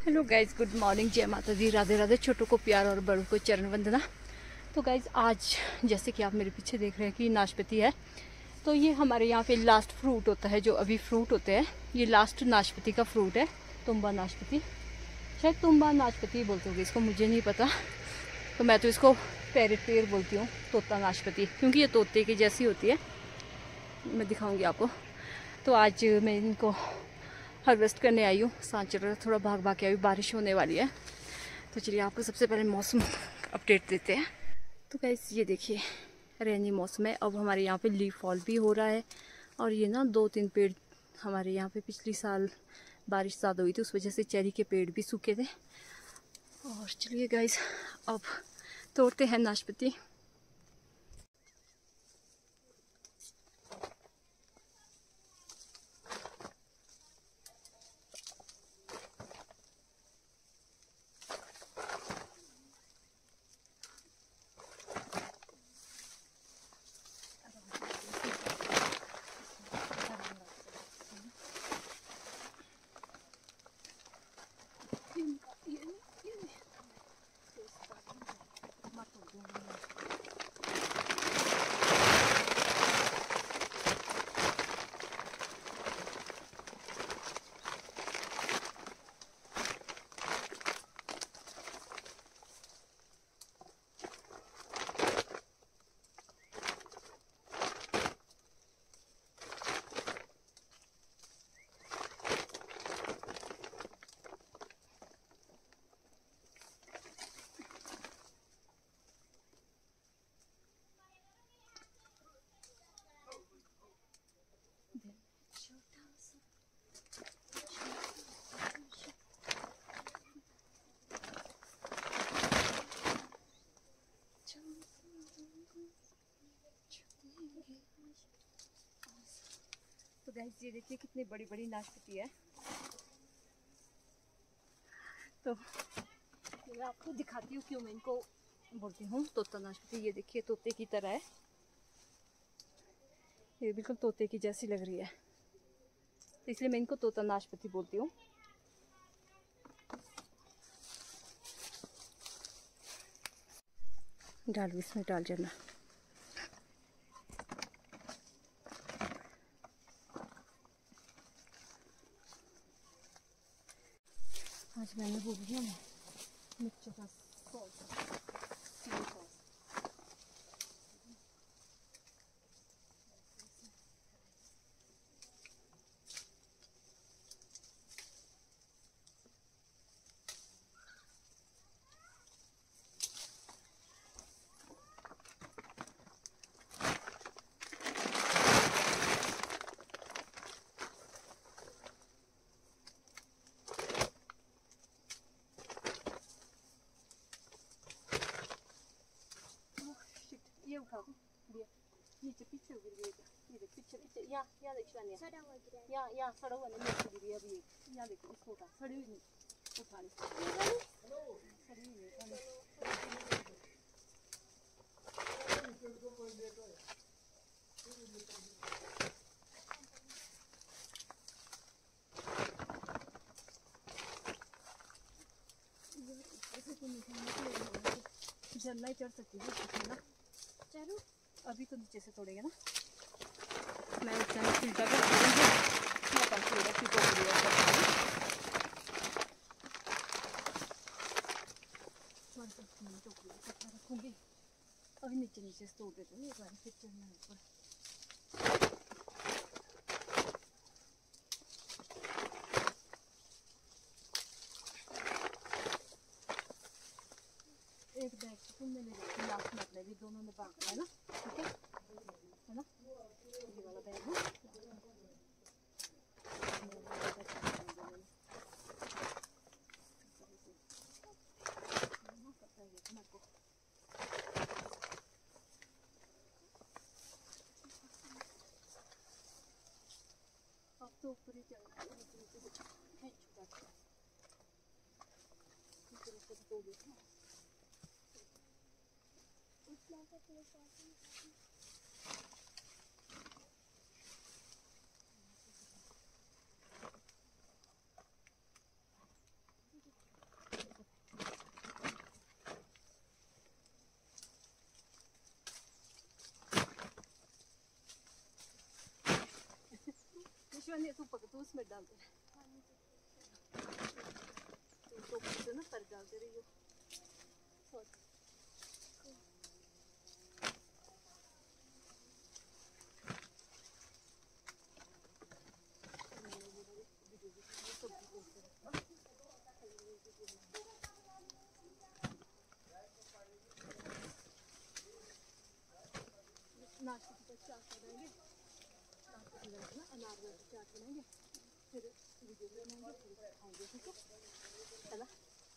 Hello guys, good morning, जय माता दी, राधे राधे। छोटों को प्यार और बड़ों को चरण वंदना। तो गाइज आज जैसे कि आप मेरे पीछे देख रहे हैं कि नाशपाती है। तो ये हमारे यहाँ पे लास्ट फ्रूट होता है, जो अभी फ्रूट होते हैं ये लास्ट नाशपाती का फ्रूट है। तुम्बा नाशपाती, शायद तुम्बा नाशपाती बोलते होगे इसको, मुझे नहीं पता। तो मैं तो इसको पैरेट पेड़ बोलती हूँ, तोता नाशपाती, क्योंकि ये तोते की जैसी होती है। मैं दिखाऊंगी आपको। तो आज मैं इनको हार्वेस्ट करने आई हूँ। सांझ चल रहा, थोड़ा भाग भाग के आई हूँ, बारिश होने वाली है। तो चलिए आपको सबसे पहले मौसम अपडेट देते हैं। तो गाइस ये देखिए, रेनी मौसम है। अब हमारे यहाँ पे लीफ फॉल भी हो रहा है। और ये ना 2-3 पेड़ हमारे यहाँ पे पिछली साल बारिश ज़्यादा हुई थी, उस वजह से चेरी के पेड़ भी सूखे थे। और चलिए गाइस अब तोड़ते हैं नाशपाती। तो गाइस ये देखिए कितनी बड़ी बड़ी नाशपाती है। तो मैं आपको दिखाती हूँ क्यों मैं इनको बोलती हूँ तोता नाशपाती। ये देखिए तोते की तरह है, ये बिल्कुल तोते की जैसी लग रही है, तो इसलिए मैं इनको तोता नाशपाती बोलती हूँ। डाल इसमें डाल जाना। आज मैंने बोल दिया ना मिर्च का सॉस। ये उठाओ, नीचे पीछे गिर गया। ये देख पीछे पीछे, यहाँ देख शानिया, यहाँ सड़ा हुआ नहीं, नीचे गिर गया अभी। यहाँ देखो इसको उठा, सड़ी हुई नहीं उठानी, सड़ी हुई उठानी। झरना ही चढ़ सकती है ना, चलो अभी तो नीचे से तोड़ेंगे ना। मैं उस टाइम छिलका कर दूँगी, मैं पास लेगा फिर टोकरी रखूँगी। अभी नीचे नीचे से तोड़ देते हैं, एक बार फिर चढ़ना है ऊपर। एक बैग तुमने ले लिया, लास्ट मतलब भी दोनों ने बांट है ना, ठीक है ना। ये वाला बैग है, अब तो ऊपर ही चलना है, शिवानी तू पकड़, तू उसमें डाल दे, टोकरी से ना पर डाल दे रही हो। नाश्ते की चाट बनाएंगे, अनार वाली चाट बनाएंगे, फिर वीडियो बनाएंगे, फिर खाएंगे, ठीक है ना।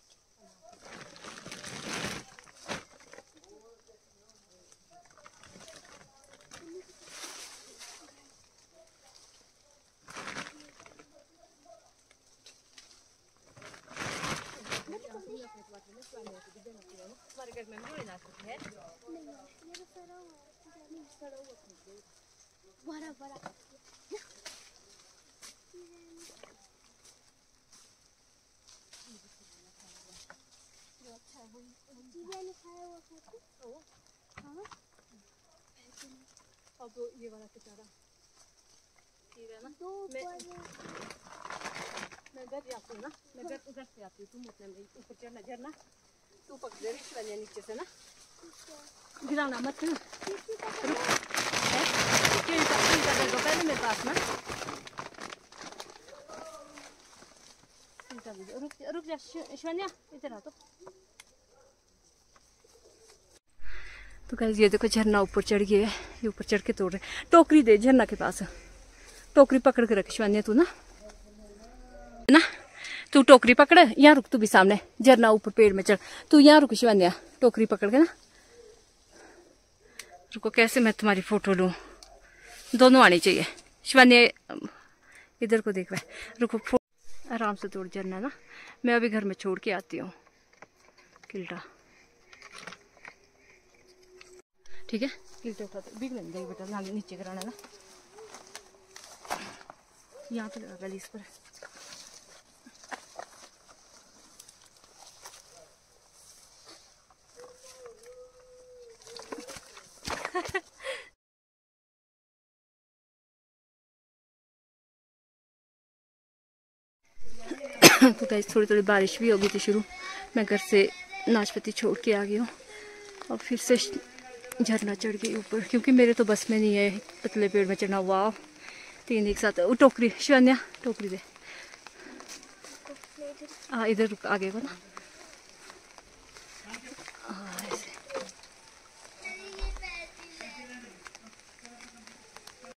हमारे घर में भी नाश्ता है, बड़ा बड़ा अब ये वाला बेचारा ना, मैं घर जाती हूँ ना, मैं घर उधर से आती हूँ, तुम उतने में ऊपर चढ़ना झरना, तू पकड़ रही नीचे से ना, गिराना मत ना, पहले मेरे पास ना, रुक जा शिवान्या, इधर आ। तो गाइस ये देखो झरना ऊपर चढ़ गया है, ये ऊपर चढ़ के तोड़ रहे। टोकरी दे झरना के पास, टोकरी पकड़ के रख शिवान्या, तू ना तू टोकरी पकड़, यहाँ रुक, तू भी सामने, झरना ऊपर पेड़ में चढ़, तू यहाँ रुक शिवान्या, टोकरी पकड़ के ना, रुको कैसे मैं तुम्हारी फोटो लूं, दोनों आनी चाहिए। शिवान्या इधर को देख रहा है, रुको आराम से तोड़ झरना ना, मैं अभी घर में छोड़ के आती हूँ किल्टा, ठीक है। किल्टे उठाते बिग लेंगे बेटा, नाले नीचे कराना ना, यहाँ पे लगा गली इस पर। तो गाइस थोड़ी थोड़ी बारिश भी हो गई थी शुरू, मैं घर से नाशपाती छोड़ के आ गई हूँ और फिर से झरना चढ़ गई ऊपर, क्योंकि मेरे तो बस में नहीं है पतले पेड़ में चढ़ना। वाह, 3 एक साथ। वो टोकरी शिवान्या, टोकरी दे, हाँ इधर रुक, आगे को ना।